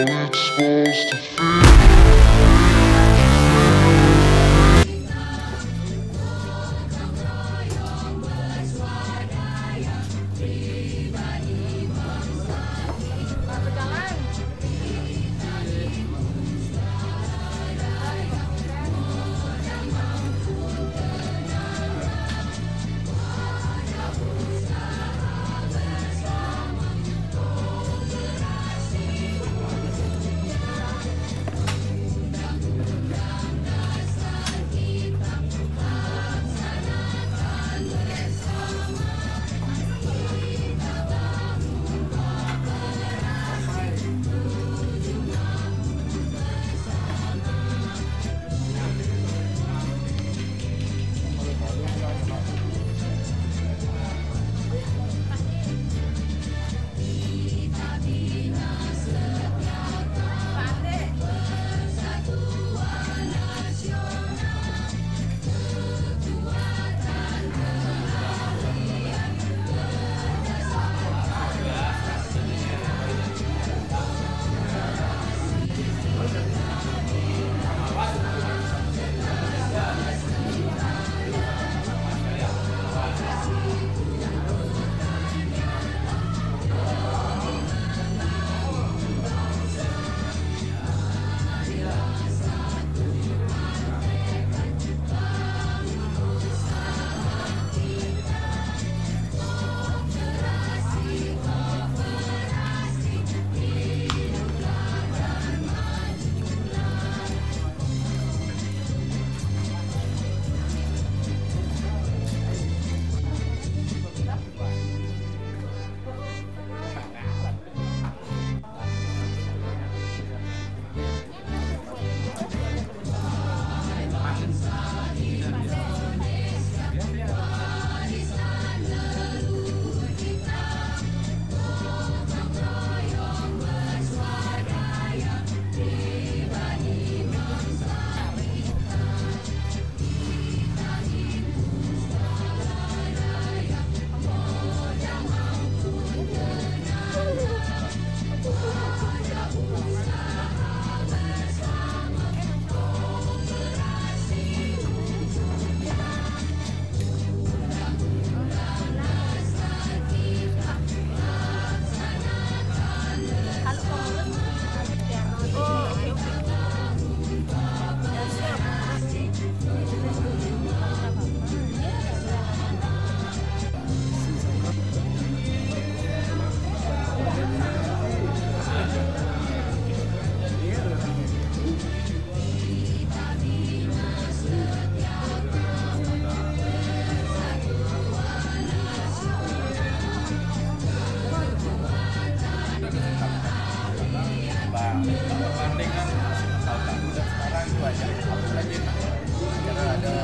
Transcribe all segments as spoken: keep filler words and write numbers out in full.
it's supposed to feel. Perbandingan tahun lalu dan sekarang itu aja apalagi karena ada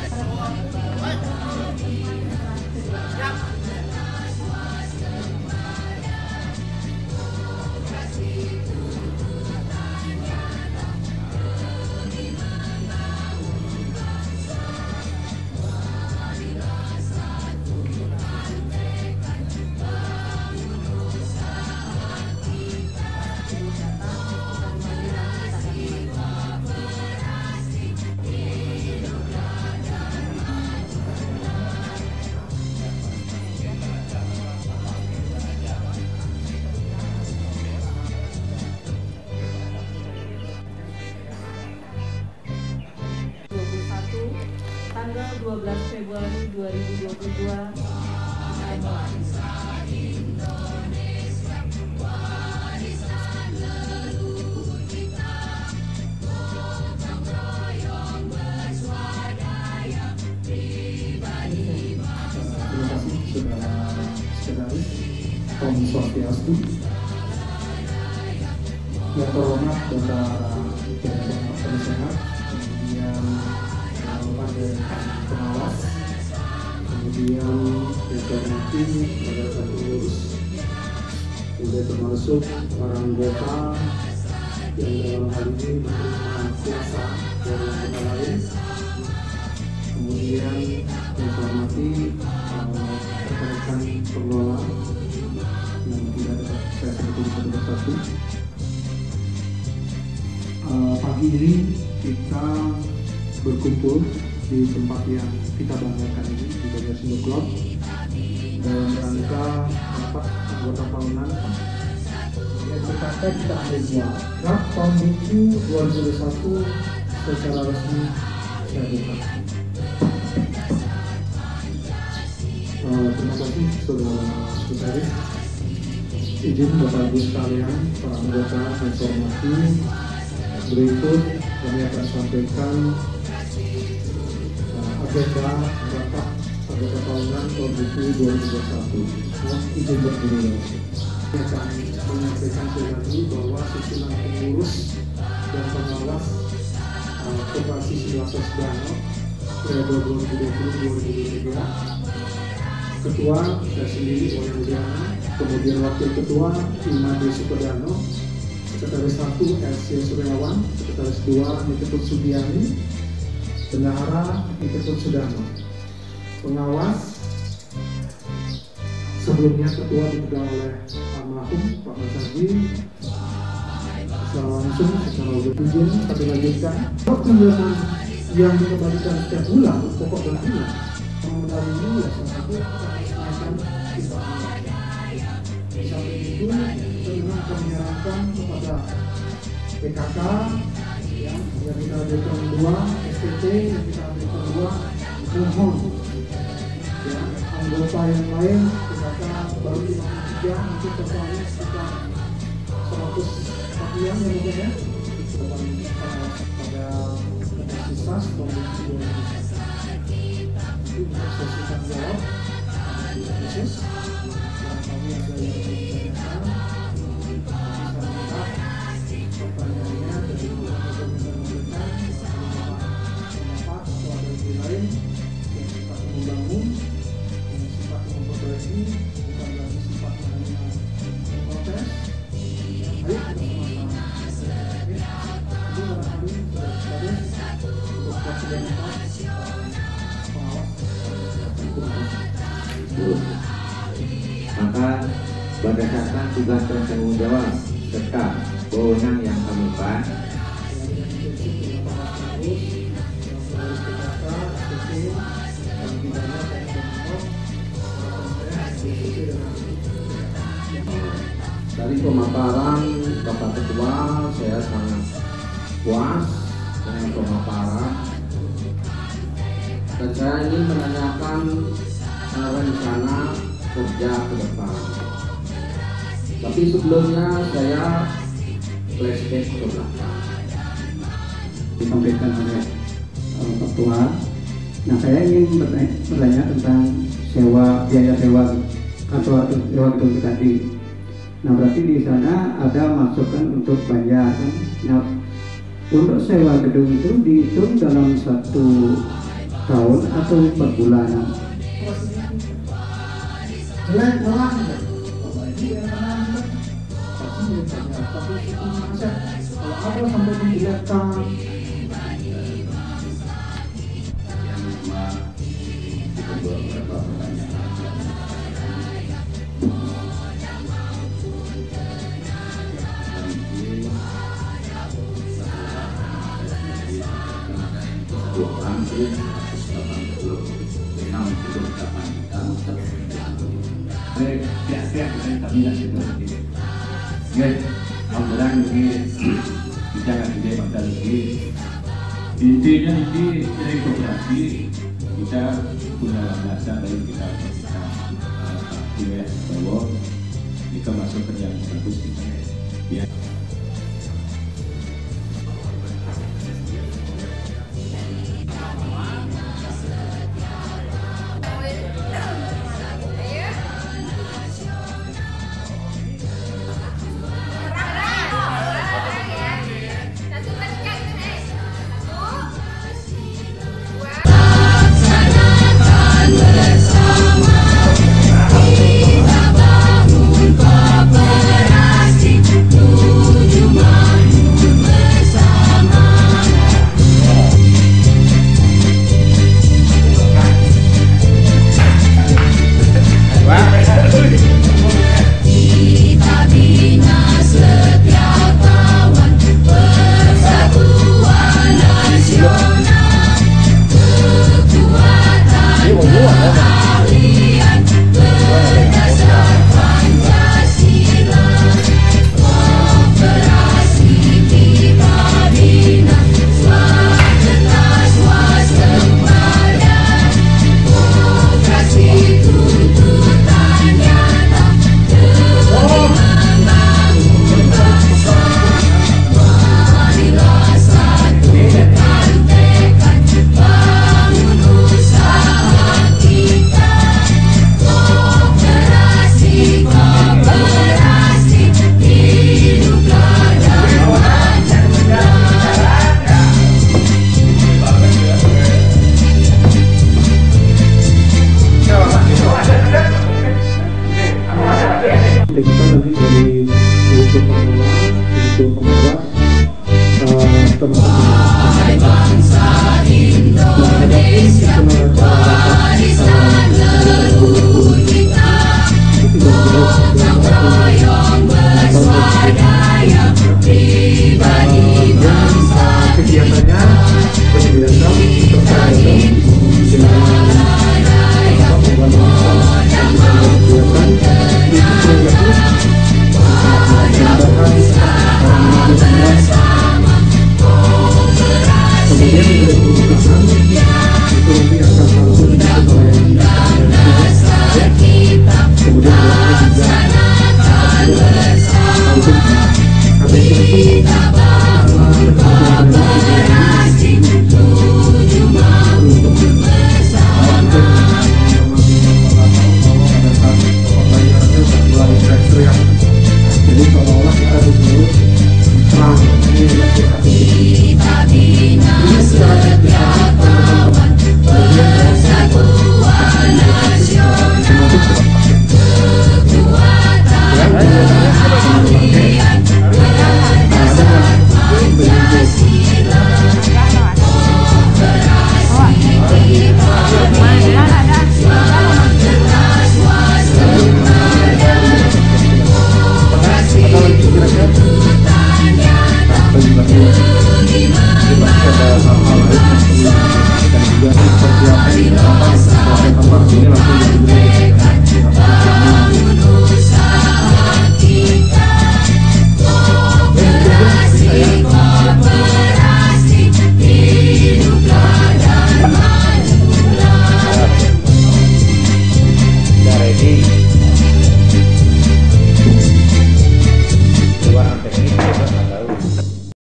tanggal dua belas Februari dua ribu dua puluh dua. Terima kasih saudara sekretaris Om Swastiastu, yang terhormat Bapak Direktur Sehat, kemudian Bapak Pengawas, kemudian Direktur Tim, pada pengurus, juga termasuk para anggota yang dalam hal ini menerima kuasa dari anggota lain. Kemudian yang saya hormati rekan-rekan pengelola yang tidak dapat saya sebutin satu persatu. pagi ini kita berkumpul di tempat yang kita banggakan ini di Banyuasindo Club dalam rangka rapat anggota tahunan yang berkata kita ambil dua draft tahun buku dua ribu dua puluh satu secara resmi saya buka. Uh, terima kasih saudara sekretaris. Izin Bapak Ibu sekalian, para anggota yang saya hormati, berikut kami akan sampaikan uh, agenda rapat anggota tahunan tahun buku dua ribu dua puluh satu. Mohon izin berdiri. Kami akan menyampaikan sekali lagi bahwa susunan pengurus dan pengawas uh, Koperasi Silasos Dano periode dua ribu dua puluh sampai dua ribu dua puluh tiga. Ketua saya sendiri Wayan Mulyana, kemudian Wakil Ketua Imade Sukadano, Sekretaris satu Elsie Suryawan, Sekretaris dua Niketut Sudiani, Bendahara Niketut Sudano. Pengawas sebelumnya Ketua dipegang oleh almarhum Pak Masagi. Secara langsung secara izin kami lanjutkan pertunjukan yang dikembalikan setiap bulan pokok dan bulan. Mengenai ini ya salah satu akan kita di samping itu kita akan menyarankan kepada P K K yang, yang kita ambilkan dua, S T T yang kita ambilkan dua, mohon ya anggota yang lain P K K baru lima puluh tiga untuk totalnya sekitar seratus sekian ya mungkin ya pada kapasitas tahun dua ribu dua puluh satu. Sesi tanya jawab khusus yang kami ada yang ditanyakan bisa melihat pertanyaannya dari beberapa negara pendapat atau ada yang lain yang sifat membangun, yang sifat memperbaiki, bukan lagi sifat hanya memprotes. Ayo kita sama-sama ini barangkali sebagai untuk fasilitas maka berdasarkan tugas dan tanggung jawab serta wewenang yang kami ban dari pemaparan Bapak Ketua, saya sangat puas dengan pemaparan dan saya ingin menanyakan rencana kerja ke depan. Tapi sebelumnya saya flashback ke belakang. Disampaikan oleh uh, Ketua. Nah, saya ingin bertanya tentang sewa biaya sewa kantor atau sewa gedung tadi. Nah, berarti di sana ada masukan untuk bayar kan? Nah, untuk sewa gedung itu dihitung dalam satu tahun atau per bulan? Jelek orang ini yang menang pasti banyak tapi itu aset kalau ada sampai menjelekkan Yang kedua, kita beberapa pertanyaan. Dua orang itu delapan puluh enam puluh delapan juta pihak-pihak kita tak minat kita sendiri. Guys, alhamdulillah lagi kita akan jadi pada lagi. Intinya ini dari koperasi kita punya landasan dari kita kita wilayah bawah ini termasuk kerjaan bagus kita ya.